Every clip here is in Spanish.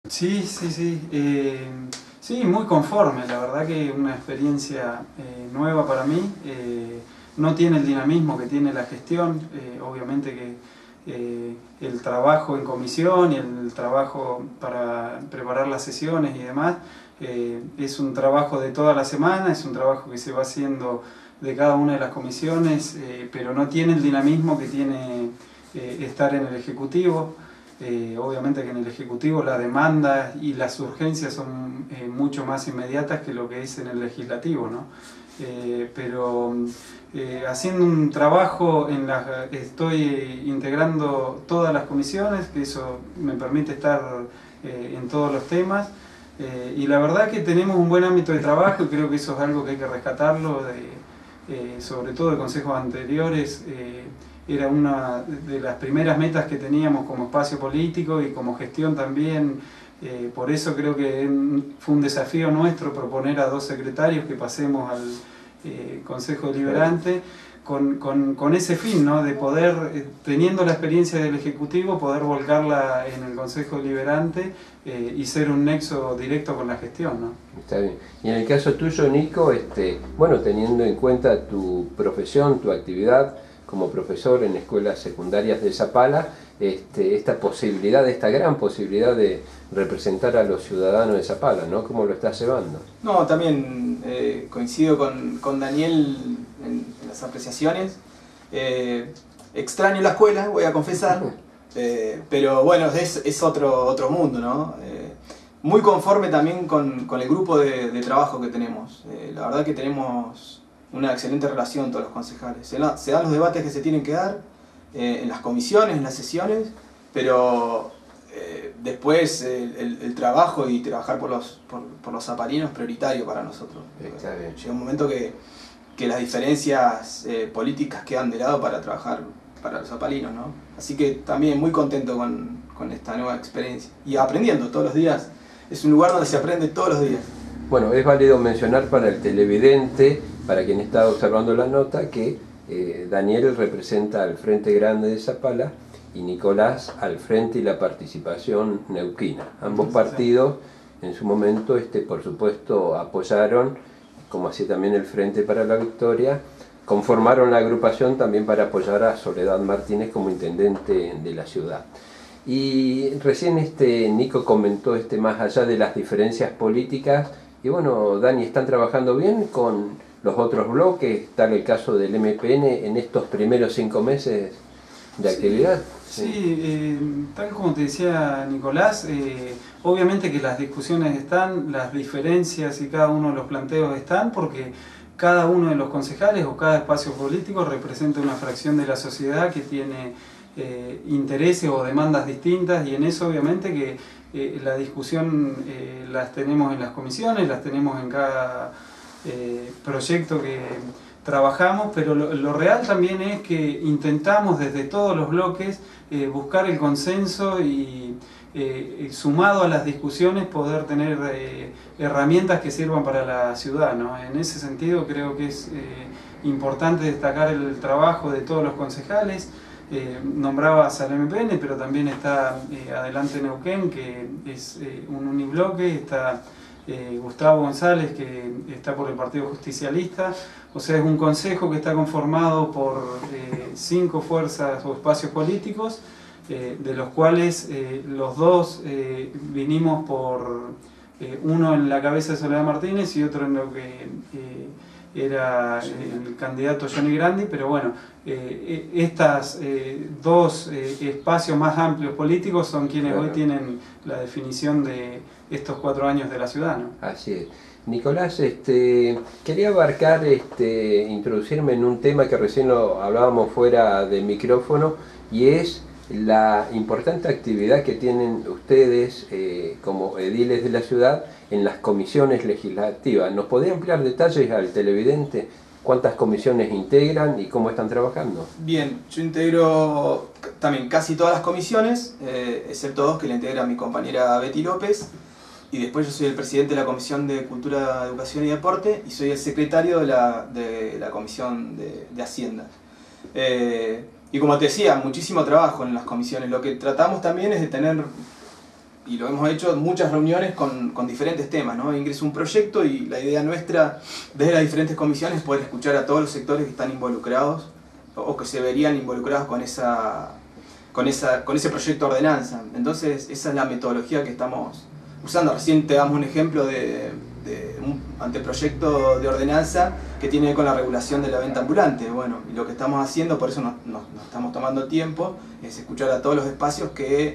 Sí, sí, sí. Sí, muy conforme. La verdad que una experiencia nueva para mí. No tiene el dinamismo que tiene la gestión. Obviamente que el trabajo en comisión y el trabajo para preparar las sesiones y demás es un trabajo de toda la semana, es un trabajo que se va haciendo de cada una de las comisiones, pero no tiene el dinamismo que tiene estar en el Ejecutivo. Obviamente que en el Ejecutivo las demandas y las urgencias son mucho más inmediatas que lo que es en el Legislativo, ¿no? Pero haciendo un trabajo estoy integrando todas las comisiones, que eso me permite estar en todos los temas, y la verdad que tenemos un buen ámbito de trabajo y creo que eso es algo que hay que rescatarlo, sobre todo de consejos anteriores. Era una de las primeras metas que teníamos como espacio político y como gestión también. Por eso creo que fue un desafío nuestro proponer a 2 secretarios que pasemos al Consejo Deliberante con ese fin, ¿no? De poder, teniendo la experiencia del Ejecutivo, poder volcarla en el Consejo Deliberante y ser un nexo directo con la gestión, ¿no? Está bien. Y en el caso tuyo, Nico, bueno, teniendo en cuenta tu profesión, tu actividad como profesor en escuelas secundarias de Zapala, esta posibilidad, esta gran posibilidad de representar a los ciudadanos de Zapala, ¿no? ¿Cómo lo estás llevando? No, también coincido con Daniel en las apreciaciones. Extraño la escuela, voy a confesar, pero bueno, es otro mundo, ¿no? Muy conforme también con el grupo de trabajo que tenemos. La verdad que tenemos una excelente relación todos los concejales. Se dan los debates que se tienen que dar en las comisiones, en las sesiones, pero después el trabajo y trabajar por los zapalinos es prioritario para nosotros. Llega un momento que las diferencias políticas quedan de lado para trabajar para los zapalinos, ¿no? Así que también muy contento con esta nueva experiencia y aprendiendo todos los días. Es un lugar donde se aprende todos los días. Bueno, es válido mencionar para el televidente, para quien está observando la nota, que Daniel representa al Frente Grande de Zapala y Nicolás al Frente y la Participación Neuquina. Ambos partidos en su momento, por supuesto, apoyaron, como así también el Frente para la Victoria, conformaron la agrupación también para apoyar a Soledad Martínez como intendente de la ciudad. Y recién Nico comentó más allá de las diferencias políticas, y bueno, Dani, ¿están trabajando bien con los otros bloques? Tal el caso del MPN en estos primeros 5 meses de actividad. Sí, tal como te decía Nicolás, obviamente que las discusiones están, las diferencias y cada uno de los planteos están, porque cada uno de los concejales o cada espacio político representa una fracción de la sociedad que tiene intereses o demandas distintas, y en eso obviamente que la discusión las tenemos en las comisiones, las tenemos en cada proyecto que trabajamos, pero lo real también es que intentamos desde todos los bloques buscar el consenso y sumado a las discusiones poder tener herramientas que sirvan para la ciudad, ¿no? En ese sentido creo que es importante destacar el trabajo de todos los concejales. Nombrabas al MPN, pero también está Adelante Neuquén, que es un unibloque, está Gustavo González, que está por el Partido Justicialista. O sea, es un consejo que está conformado por 5 fuerzas o espacios políticos, de los cuales los 2 vinimos por uno en la cabeza de Soledad Martínez y otro en lo que era el candidato Johnny Grandi, pero bueno, estas 2 espacios más amplios políticos son quienes hoy tienen la definición de estos 4 años de la ciudad, ¿no? Así es. Nicolás, quería abarcar, introducirme en un tema que recién lo hablábamos fuera de micrófono, y es la importante actividad que tienen ustedes como ediles de la ciudad en las comisiones legislativas. ¿Nos podría ampliar detalles al televidente? ¿Cuántas comisiones integran y cómo están trabajando? Bien, yo integro también casi todas las comisiones, excepto 2 que la integra mi compañera Betty López, y después yo soy el presidente de la Comisión de Cultura, Educación y Deporte y soy el secretario de la Comisión de Hacienda. Y como te decía, muchísimo trabajo en las comisiones. Lo que tratamos también es de tener y lo hemos hecho, muchas reuniones con diferentes temas, ¿no? Ingresa un proyecto y la idea nuestra desde las diferentes comisiones es poder escuchar a todos los sectores que están involucrados o que se verían involucrados con ese proyecto de ordenanza. Entonces esa es la metodología que estamos usando. Recién te damos un ejemplo de un anteproyecto de ordenanza que tiene que ver con la regulación de la venta ambulante. Bueno, y lo que estamos haciendo, por eso nos estamos tomando tiempo, es escuchar a todos los espacios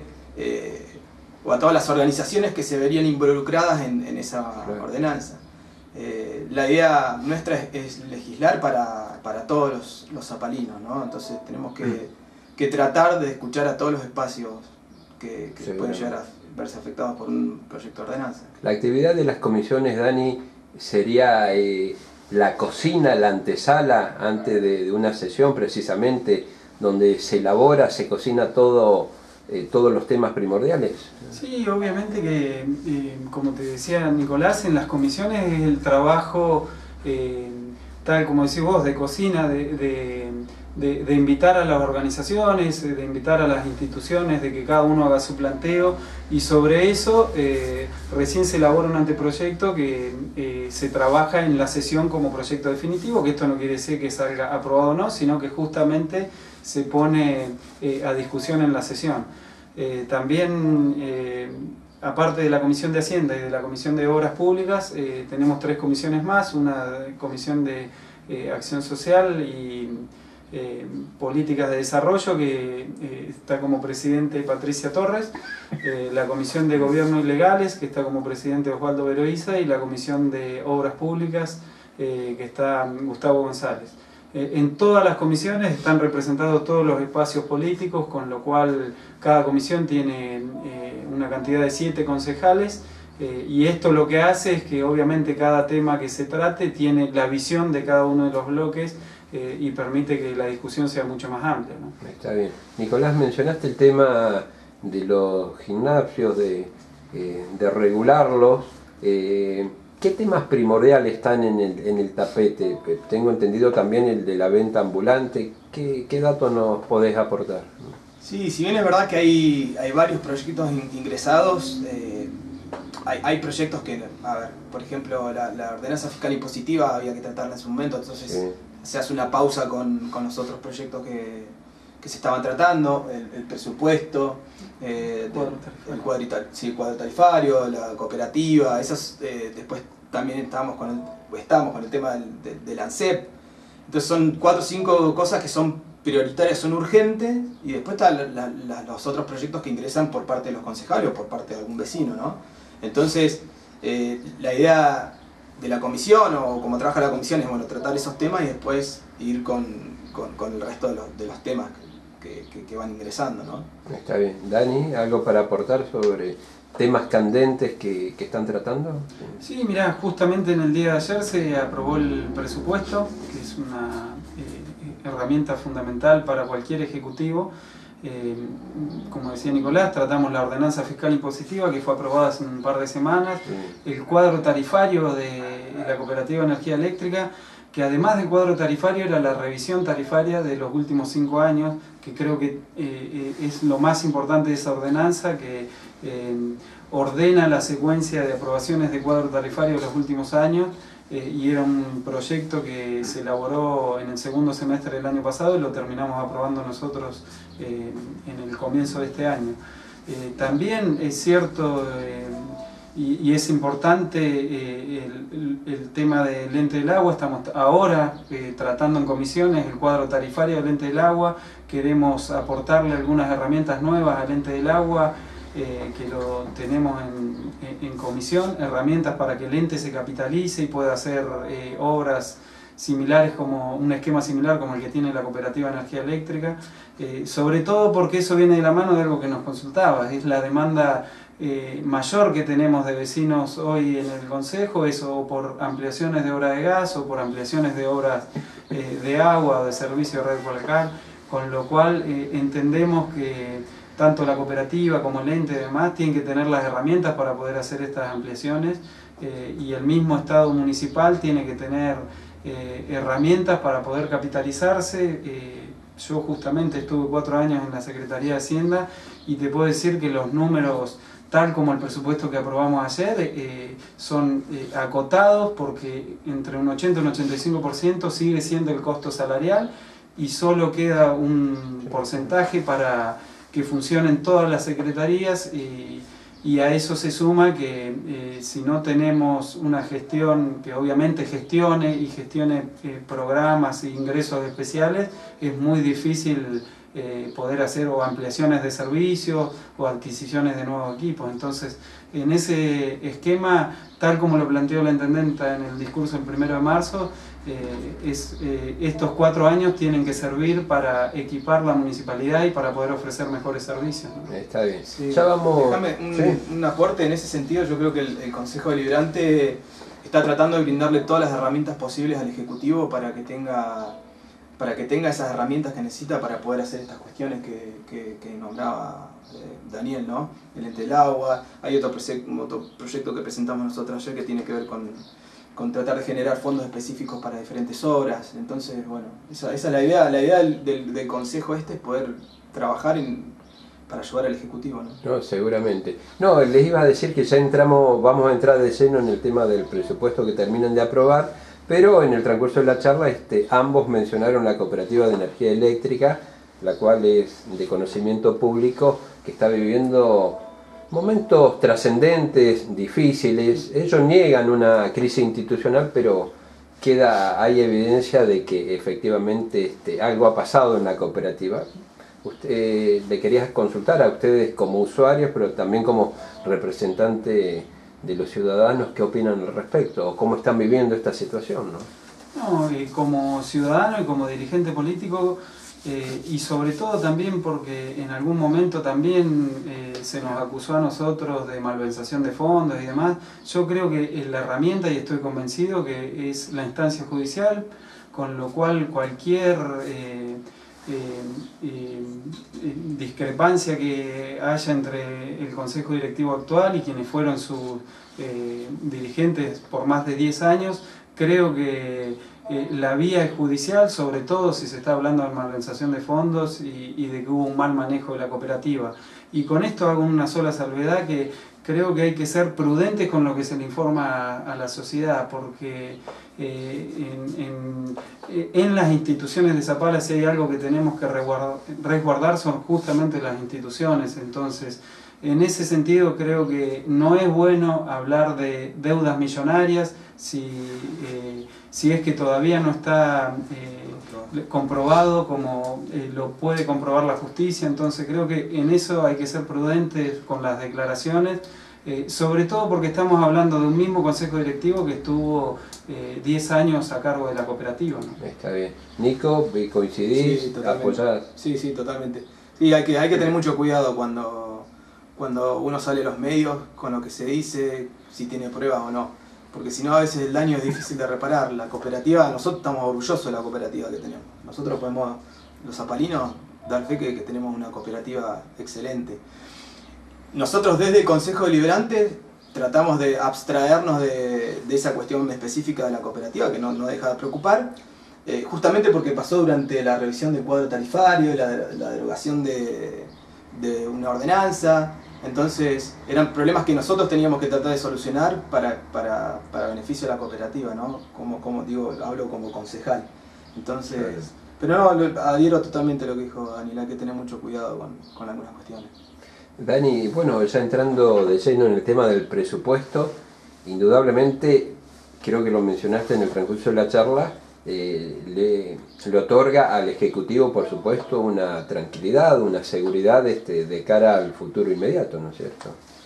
o a todas las organizaciones que se verían involucradas en esa ordenanza. La idea nuestra es legislar para todos los zapalinos, ¿no? Entonces tenemos que tratar de escuchar a todos los espacios que pueden llegar a verse afectados por un proyecto de ordenanza. La actividad de las comisiones, Dani, sería la cocina, la antesala antes de una sesión precisamente, donde se elabora, se cocina todos los temas primordiales. Sí, obviamente que, como te decía Nicolás, en las comisiones es el trabajo, tal como decís vos, de cocina, de invitar a las organizaciones, de invitar a las instituciones, de que cada uno haga su planteo, y sobre eso recién se elabora un anteproyecto que se trabaja en la sesión como proyecto definitivo, que esto no quiere decir que salga aprobado o no, sino que justamente se pone a discusión en la sesión. También, aparte de la Comisión de Hacienda y de la Comisión de Obras Públicas, tenemos 3 comisiones más, una comisión de Acción Social y Políticas de Desarrollo, que está como presidente Patricia Torres, la Comisión de Gobierno y Legales, que está como presidente Osvaldo Veroiza, y la Comisión de Obras Públicas, que está Gustavo González. En todas las comisiones están representados todos los espacios políticos, con lo cual cada comisión tiene una cantidad de 7 concejales, y esto lo que hace es que obviamente cada tema que se trate tiene la visión de cada uno de los bloques, y permite que la discusión sea mucho más amplia, ¿no? Está bien. Nicolás, mencionaste el tema de los gimnasios, de regularlos. ¿Qué temas primordiales están en el tapete? Tengo entendido también el de la venta ambulante. ¿Qué datos nos podés aportar? Sí, si bien es verdad que hay varios proyectos ingresados, hay proyectos que, a ver, por ejemplo, la ordenanza fiscal impositiva había que tratarla en su momento, entonces sí, se hace una pausa con los otros proyectos que se estaban tratando, el presupuesto, el cuadro tarifario, la cooperativa, esas, después también estamos con el tema del ANSEP. Entonces son 4 o 5 cosas que son prioritarias, son urgentes, y después están los otros proyectos que ingresan por parte de los concejales o por parte de algún vecino, ¿no? Entonces, la idea de la comisión, o como trabaja la comisión, es bueno, tratar esos temas y después ir con el resto de los temas que van ingresando, ¿no? Está bien. Dani, ¿algo para aportar sobre temas candentes que están tratando? Sí, mirá, justamente en el día de ayer se aprobó el presupuesto, que es una herramienta fundamental para cualquier ejecutivo. Como decía Nicolás, tratamos la ordenanza fiscal impositiva que fue aprobada hace un par de semanas, el cuadro tarifario de la Cooperativa de Energía Eléctrica, que además del cuadro tarifario era la revisión tarifaria de los últimos 5 años, que creo que es lo más importante de esa ordenanza, que ordena la secuencia de aprobaciones de cuadro tarifario de los últimos años, y era un proyecto que se elaboró en el segundo semestre del año pasado y lo terminamos aprobando nosotros en el comienzo de este año. También es cierto y es importante el tema del ente del agua. Estamos ahora tratando en comisiones el cuadro tarifario del ente del agua. Queremos aportarle algunas herramientas nuevas al ente del agua, que lo tenemos en comisión, herramientas para que el ente se capitalice y pueda hacer obras similares, como un esquema similar como el que tiene la Cooperativa de Energía Eléctrica, sobre todo porque eso viene de la mano de algo que nos consultaba, es la demanda mayor que tenemos de vecinos hoy en el Consejo, eso por ampliaciones de obra de gas o por ampliaciones de obras de agua o de servicio de red local, con lo cual entendemos que tanto la cooperativa como el ente y demás tienen que tener las herramientas para poder hacer estas ampliaciones, y el mismo Estado municipal tiene que tener herramientas para poder capitalizarse. Yo justamente estuve 4 años en la Secretaría de Hacienda y te puedo decir que los números tal como el presupuesto que aprobamos ayer, son acotados porque entre un 80 y un 85% sigue siendo el costo salarial y solo queda un porcentaje para que funcionen todas las secretarías y a eso se suma que si no tenemos una gestión que obviamente gestione programas e ingresos especiales, es muy difícil poder hacer o ampliaciones de servicios o adquisiciones de nuevos equipos. Entonces, en ese esquema, tal como lo planteó la intendenta en el discurso del 1 de marzo, estos 4 años tienen que servir para equipar la municipalidad y para poder ofrecer mejores servicios, ¿no? Está bien. Sí. Ya vamos... Déjame un aporte en ese sentido. Yo creo que el Consejo Deliberante está tratando de brindarle todas las herramientas posibles al Ejecutivo para que tenga esas herramientas que necesita para poder hacer estas cuestiones que nombraba Daniel, ¿no? El ente del agua. Hay otro proyecto que presentamos nosotros ayer que tiene que ver con tratar de generar fondos específicos para diferentes obras. Entonces, bueno, esa es la idea. La idea del Consejo es poder trabajar para ayudar al Ejecutivo, ¿no? No, seguramente. No, les iba a decir que ya vamos a entrar de lleno en el tema del presupuesto que terminan de aprobar, pero en el transcurso de la charla ambos mencionaron la cooperativa de energía eléctrica, la cual es de conocimiento público, que está viviendo momentos trascendentes, difíciles. Ellos niegan una crisis institucional, pero hay evidencia de que efectivamente algo ha pasado en la cooperativa. Le quería consultar a ustedes como usuarios, pero también como representante de los ciudadanos, ¿qué opinan al respecto? ¿O cómo están viviendo esta situación, ¿no? No, como ciudadano y como dirigente político, y sobre todo también porque en algún momento también se nos acusó a nosotros de malversación de fondos y demás, yo creo que la herramienta, y estoy convencido que es la instancia judicial, con lo cual cualquier discrepancia que haya entre el Consejo Directivo actual y quienes fueron sus dirigentes por más de 10 años, creo que la vía es judicial, sobre todo si se está hablando de malversación de fondos y de que hubo un mal manejo de la cooperativa. Y con esto hago una sola salvedad, que creo que hay que ser prudentes con lo que se le informa a la sociedad, porque en las instituciones de Zapala, si hay algo que tenemos que resguardar son justamente las instituciones. Entonces, en ese sentido creo que no es bueno hablar de deudas millonarias si es que todavía no está comprobado como lo puede comprobar la justicia. Entonces creo que en eso hay que ser prudentes con las declaraciones, sobre todo porque estamos hablando de un mismo consejo directivo que estuvo 10 años a cargo de la cooperativa, ¿no? Está bien. Nico, ¿coincidís? Sí, totalmente. ¿Apoyás? Sí, totalmente. Sí, hay que tener mucho cuidado cuando uno sale a los medios con lo que se dice, si tiene pruebas o no. Porque si no, a veces el daño es difícil de reparar. La cooperativa, nosotros estamos orgullosos de la cooperativa que tenemos. Nosotros podemos, los zapalinos, dar fe que tenemos una cooperativa excelente. Nosotros desde el Consejo Deliberante tratamos de abstraernos de esa cuestión específica de la cooperativa, que no deja de preocupar, justamente porque pasó durante la revisión del cuadro tarifario, la derogación de una ordenanza. Entonces eran problemas que nosotros teníamos que tratar de solucionar para beneficio de la cooperativa, ¿no? Como digo, hablo como concejal. Entonces, claro. Pero no, adhiero totalmente a lo que dijo Daniel, hay que tener mucho cuidado con algunas cuestiones. Dani, bueno, ya entrando de lleno en el tema del presupuesto, indudablemente, creo que lo mencionaste en el transcurso de la charla, le otorga al Ejecutivo, por supuesto, una tranquilidad, una seguridad de cara al futuro inmediato, ¿no es cierto?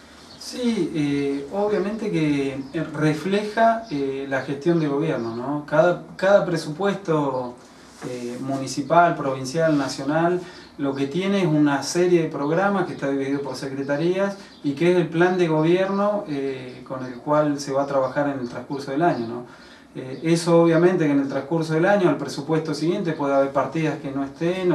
Sí, obviamente que refleja la gestión de gobierno, ¿no? Cada presupuesto municipal, provincial, nacional, lo que tiene es una serie de programas que está dividido por secretarías y que es el plan de gobierno con el cual se va a trabajar en el transcurso del año, ¿no? Eso obviamente que en el transcurso del año, al presupuesto siguiente, puede haber partidas que no estén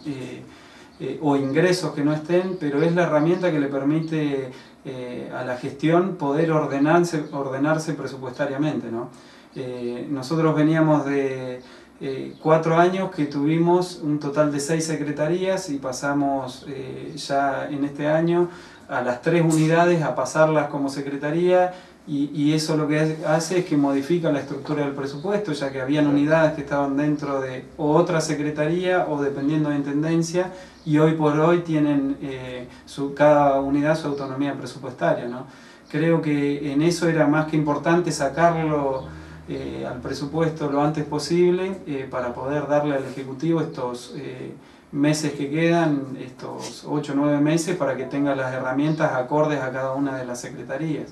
o ingresos que no estén, pero es la herramienta que le permite a la gestión poder ordenarse presupuestariamente, ¿no? Nosotros veníamos de 4 años que tuvimos un total de 6 secretarías y pasamos ya en este año a las 3 unidades a pasarlas como secretaría, y eso lo que hace es que modifica la estructura del presupuesto, ya que habían unidades que estaban dentro de o otra secretaría o dependiendo de intendencia, y hoy por hoy tienen cada unidad su autonomía presupuestaria, ¿no? Creo que en eso era más que importante sacarlo al presupuesto lo antes posible para poder darle al Ejecutivo estos meses que quedan, estos 8 o 9 meses, para que tenga las herramientas acordes a cada una de las secretarías.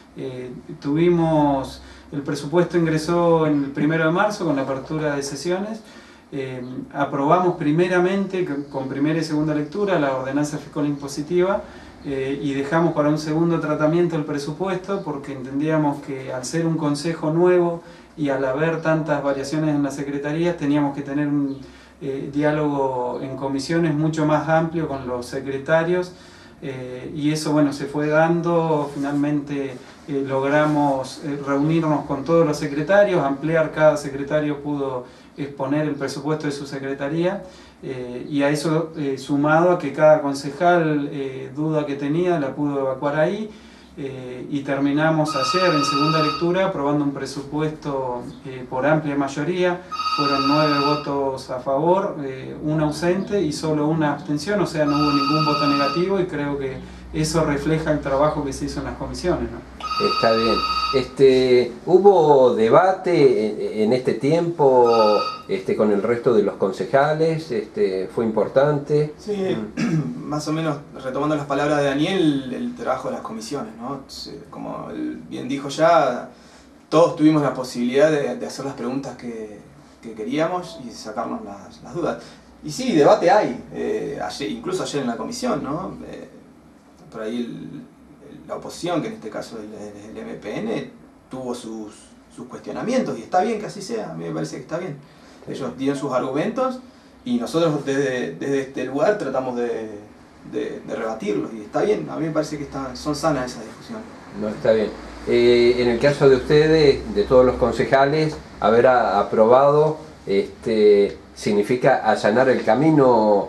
El presupuesto ingresó el 1 de marzo con la apertura de sesiones. Aprobamos primeramente, con primera y segunda lectura, la ordenanza fiscal impositiva, y dejamos para un segundo tratamiento el presupuesto porque entendíamos que al ser un consejo nuevo y al haber tantas variaciones en las secretarías teníamos que tener un diálogo en comisiones mucho más amplio con los secretarios, y eso, bueno, se fue dando. Finalmente logramos reunirnos con todos los secretarios, ampliar, cada secretario pudo exponer el presupuesto de su secretaría, y a eso sumado a que cada concejal duda que tenía la pudo evacuar ahí, y terminamos ayer en segunda lectura aprobando un presupuesto por amplia mayoría. Fueron 9 votos a favor, 1 ausente y solo 1 abstención, o sea, no hubo ningún voto negativo, y creo que eso refleja el trabajo que se hizo en las comisiones, ¿no? Está bien. ¿Hubo debate en este tiempo con el resto de los concejales? ¿Fue importante? Sí, más o menos retomando las palabras de Daniel, el trabajo de las comisiones, ¿no? Como él bien dijo ya, todos tuvimos la posibilidad de hacer las preguntas que queríamos y sacarnos las dudas. Y sí, debate hay, incluso ayer en la comisión, ¿no? Por ahí la oposición, que en este caso el MPN, tuvo sus cuestionamientos, y está bien que así sea. A mí me parece que está bien. Ellos dieron sus argumentos y nosotros desde este lugar tratamos de rebatirlos, y está bien. A mí me parece que son sanas esas discusiones. No, está bien. En el caso de ustedes, de todos los concejales, haber aprobado significa allanar el camino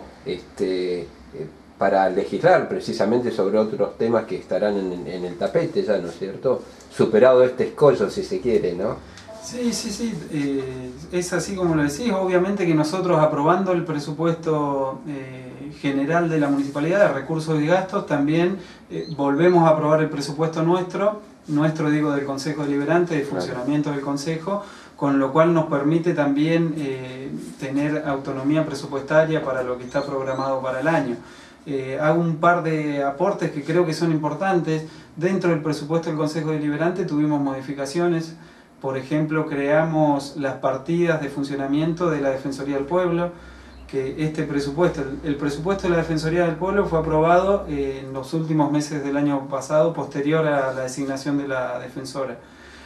para legislar precisamente sobre otros temas que estarán en el tapete ya, ¿no es cierto? Superado este escollo, si se quiere, ¿no? Sí, es así como lo decís. Obviamente que nosotros, aprobando el presupuesto general de la municipalidad de recursos y gastos, también volvemos a aprobar el presupuesto nuestro digo, del Consejo Deliberante, de funcionamiento del Consejo, con lo cual nos permite también tener autonomía presupuestaria para lo que está programado para el año. Hago un par de aportes que creo que son importantes. Dentro del presupuesto del Consejo Deliberante tuvimos modificaciones. Por ejemplo, creamos las partidas de funcionamiento de la Defensoría del Pueblo, que el presupuesto de la Defensoría del Pueblo fue aprobado en los últimos meses del año pasado, posterior a la designación de la defensora.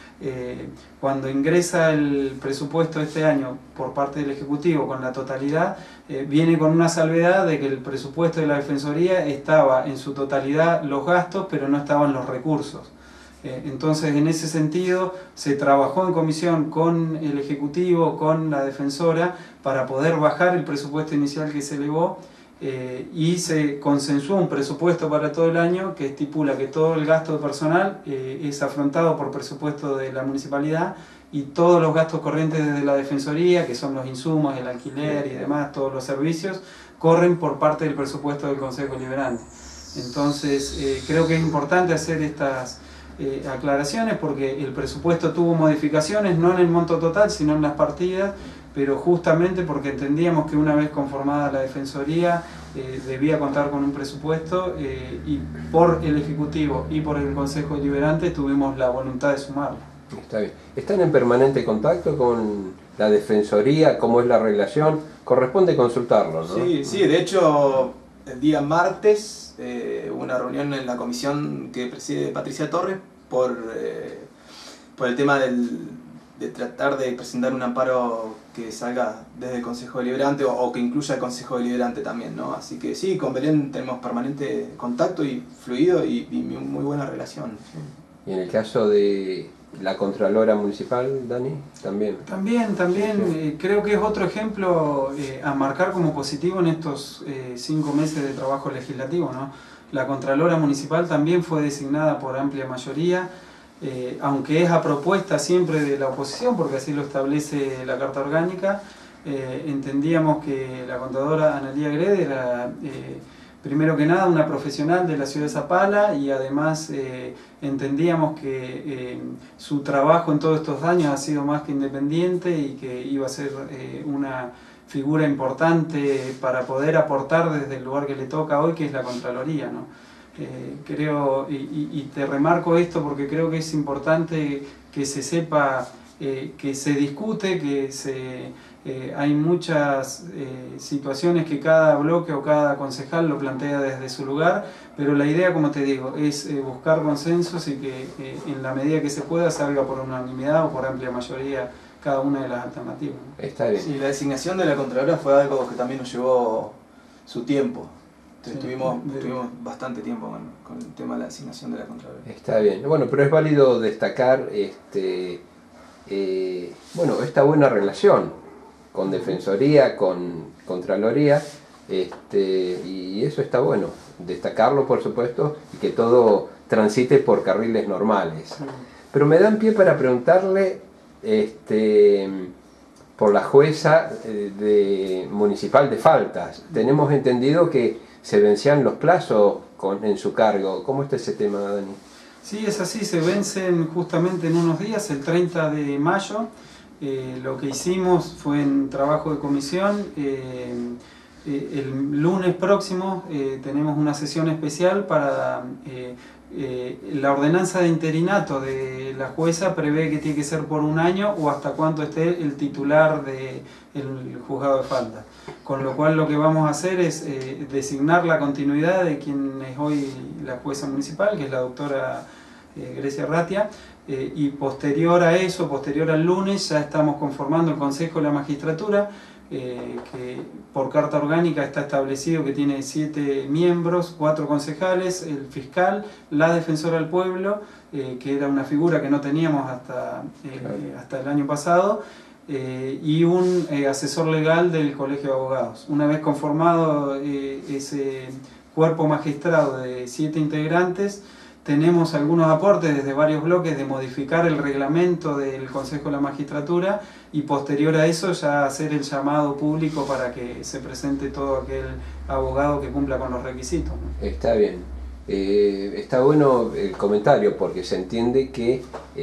Cuando ingresa el presupuesto este año por parte del Ejecutivo con la totalidad, viene con una salvedad de que el presupuesto de la Defensoría estaba en su totalidad los gastos, pero no estaban los recursos. Entonces, en ese sentido, se trabajó en comisión con el Ejecutivo, con la defensora, para poder bajar el presupuesto inicial que se elevó, y se consensuó un presupuesto para todo el año que estipula que todo el gasto de personal es afrontado por presupuesto de la municipalidad, y todos los gastos corrientes desde la Defensoría, que son los insumos, el alquiler y demás, todos los servicios, corren por parte del presupuesto del Consejo Deliberante. Entonces, creo que es importante hacer estas aclaraciones, porque el presupuesto tuvo modificaciones, no en el monto total, sino en las partidas, pero justamente porque entendíamos que una vez conformada la Defensoría debía contar con un presupuesto, y por el Ejecutivo y por el Consejo Deliberante tuvimos la voluntad de sumarlo. Está bien. ¿Están en permanente contacto con la Defensoría? ¿Cómo es la relación? Corresponde consultarlo, ¿no? Sí, de hecho, el día martes hubo una reunión en la comisión que preside Patricia Torres por el tema de tratar de presentar un amparo que salga desde el Consejo Deliberante o que incluya el Consejo Deliberante también, ¿no? Así que sí, con Belén tenemos permanente contacto y fluido y muy buena relación. Sí. Y en el caso de ¿La Contralora Municipal, Dani? También. También, creo que es otro ejemplo a marcar como positivo en estos 5 meses de trabajo legislativo, ¿no? La Contralora Municipal también fue designada por amplia mayoría, aunque es a propuesta siempre de la oposición, porque así lo establece la Carta Orgánica. Entendíamos que la contadora Analía Grede era, primero que nada, una profesional de la ciudad de Zapala, y además entendíamos que su trabajo en todos estos años ha sido más que independiente y que iba a ser una figura importante para poder aportar desde el lugar que le toca hoy, que es la Contraloría, ¿no? Creo, y te remarco esto porque creo que es importante que se sepa, que se discute, hay muchas situaciones que cada bloque o cada concejal lo plantea desde su lugar, pero la idea, como te digo, es buscar consensos y que en la medida que se pueda salga por unanimidad o por amplia mayoría cada una de las alternativas, ¿no? Está bien. Sí, la designación de la Contralora fue algo que también nos llevó su tiempo. Entonces, tuvimos bastante tiempo con el tema de la designación de la Contralora. Está bien. Bueno, pero es válido destacar bueno, esta buena relación con Defensoría, con Contraloría, y eso está bueno, destacarlo por supuesto, y que todo transite por carriles normales. Pero me dan pie para preguntarle por la jueza municipal de faltas. Tenemos entendido que se vencían los plazos en su cargo. ¿Cómo está ese tema, Dani? Sí, es así, se vencen justamente en unos días, el 30 de mayo. Lo que hicimos fue en trabajo de comisión. El lunes próximo tenemos una sesión especial para la ordenanza de interinato de la jueza. Prevé que tiene que ser por 1 año o hasta cuanto esté el titular del juzgado de falta. Con lo cual lo que vamos a hacer es designar la continuidad de quien es hoy la jueza municipal, que es la doctora Grecia Ratia, y posterior a eso, posterior al lunes, ya estamos conformando el Consejo de la Magistratura, que por carta orgánica está establecido que tiene 7 miembros, 4 concejales, el fiscal, la defensora del pueblo, que era una figura que no teníamos hasta el año pasado, y un asesor legal del Colegio de Abogados. Una vez conformado ese cuerpo magistrado de 7 integrantes, tenemos algunos aportes desde varios bloques de modificar el reglamento del Consejo de la Magistratura y posterior a eso ya hacer el llamado público para que se presente todo aquel abogado que cumpla con los requisitos, ¿no? Está bien. Está bueno el comentario porque se entiende que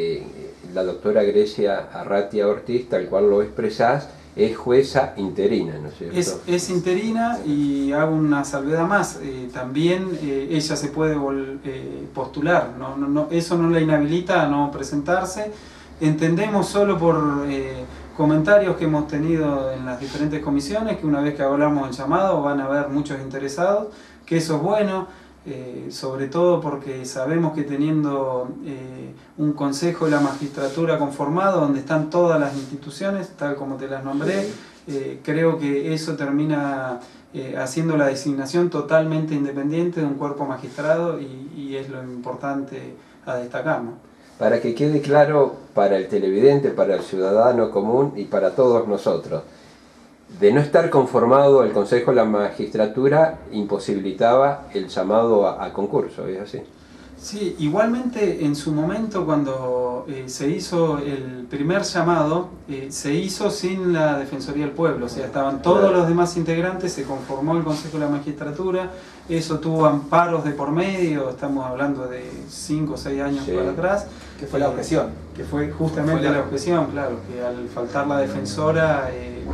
la doctora Grecia Arratia Ortiz, tal cual lo expresás, es jueza interina, ¿no es cierto? Es interina, y hago una salvedad más, también ella se puede postular, eso no la inhabilita a no presentarse. Entendemos solo por comentarios que hemos tenido en las diferentes comisiones que una vez que hablamos del llamado van a haber muchos interesados, que eso es bueno. Sobre todo porque sabemos que teniendo un Consejo de la Magistratura conformado, donde están todas las instituciones, tal como te las nombré, creo que eso termina haciendo la designación totalmente independiente de un cuerpo magistrado, y es lo importante a destacar, ¿no? Para que quede claro para el televidente, para el ciudadano común y para todos nosotros, de no estar conformado el Consejo de la Magistratura imposibilitaba el llamado a concurso, ¿es así? Sí, igualmente en su momento cuando se hizo el primer llamado, se hizo sin la Defensoría del Pueblo, o sea, estaban todos los demás integrantes, se conformó el Consejo de la Magistratura, eso tuvo amparos de por medio, estamos hablando de 5 o 6 años para atrás. Que fue la objeción. Que fue justamente la objeción, claro, que al faltar la defensora,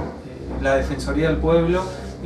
la Defensoría del Pueblo,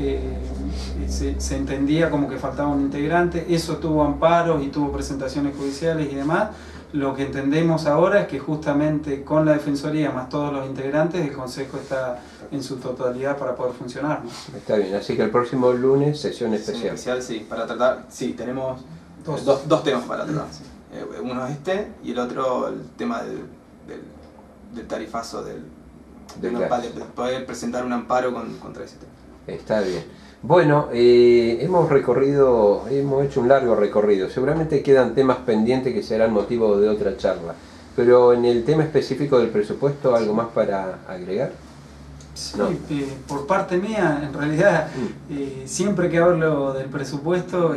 se entendía como que faltaba un integrante. Eso tuvo amparos y tuvo presentaciones judiciales y demás. Lo que entendemos ahora es que justamente con la Defensoría más todos los integrantes, el Consejo está en su totalidad para poder funcionar, ¿no? Está bien, así que el próximo lunes sesión especial. Sí, para tratar, sí, tenemos dos temas para tratar. Sí. Uno es y el otro el tema del tarifazo, de poder presentar un amparo contra ese tema. Está bien. Bueno, hemos hecho un largo recorrido. Seguramente quedan temas pendientes que serán motivo de otra charla. Pero en el tema específico del presupuesto, ¿algo más para agregar? Sí, No. Por parte mía, en realidad, siempre que hablo del presupuesto,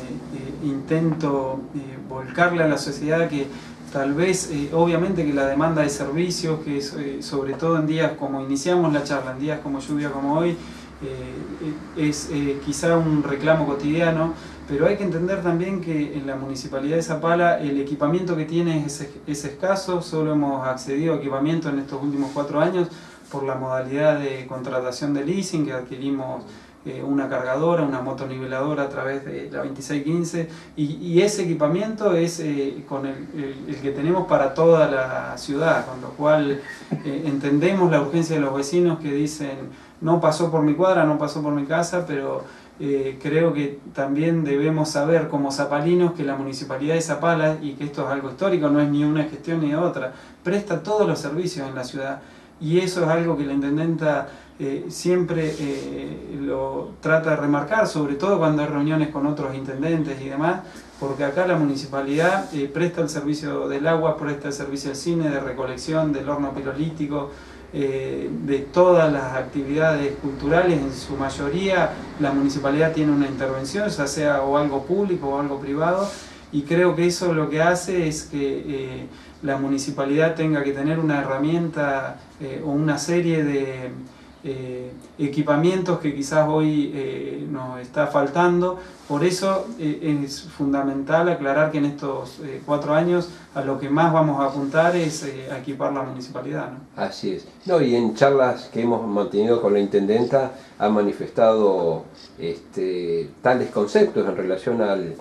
intento volcarle a la sociedad que tal vez, obviamente que la demanda de servicios, que es, sobre todo en días como iniciamos la charla, en días como lluvia como hoy, es quizá un reclamo cotidiano, pero hay que entender también que en la Municipalidad de Zapala el equipamiento que tiene es escaso, solo hemos accedido a equipamiento en estos últimos 4 años por la modalidad de contratación de leasing, que adquirimos una cargadora, una motoniveladora a través de la 2615, y ese equipamiento es con el que tenemos para toda la ciudad, con lo cual entendemos la urgencia de los vecinos que dicen no pasó por mi cuadra, no pasó por mi casa, pero creo que también debemos saber como zapalinos que la Municipalidad de Zapala, y que esto es algo histórico, no es ni una gestión ni otra, presta todos los servicios en la ciudad. Y eso es algo que la Intendenta siempre lo trata de remarcar, sobre todo cuando hay reuniones con otros intendentes y demás, porque acá la municipalidad presta el servicio del agua, presta el servicio del cine, de recolección, del horno pirolítico, de todas las actividades culturales. En su mayoría la municipalidad tiene una intervención, ya sea o algo público o algo privado, y creo que eso lo que hace es que la municipalidad tenga que tener una herramienta o una serie de equipamientos que quizás hoy nos está faltando. Por eso es fundamental aclarar que en estos 4 años a lo que más vamos a apuntar es a equipar la municipalidad, ¿no? Así es. No, y en charlas que hemos mantenido con la Intendenta ha manifestado tales conceptos en relación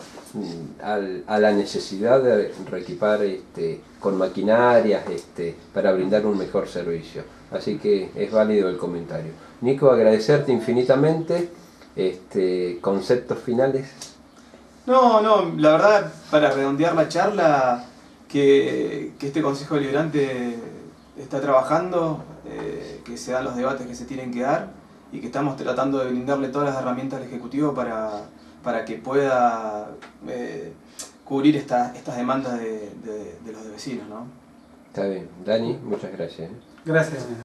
a la necesidad de reequipar con maquinarias para brindar un mejor servicio. Así que es válido el comentario. Nico, agradecerte infinitamente. ¿Conceptos finales? No, la verdad, para redondear la charla, que este Consejo Deliberante está trabajando, que se dan los debates que se tienen que dar y que estamos tratando de brindarle todas las herramientas al Ejecutivo para que pueda cubrir estas demandas de los vecinos, ¿no? Está bien. Dani, muchas gracias. Gracias.